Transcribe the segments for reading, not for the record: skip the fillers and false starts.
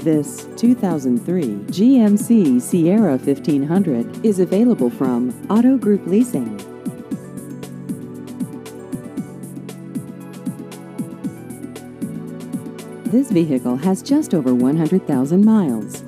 This 2003 GMC Sierra 1500 is available from Auto Group Leasing. This vehicle has just over 100,000 miles.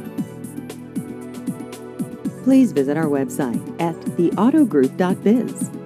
Please visit our website at theautogroup.biz.